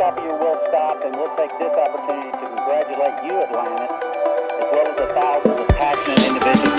top of your will stop, and we'll take this opportunity to congratulate you, Atlantis, as well as the thousands of passionate individuals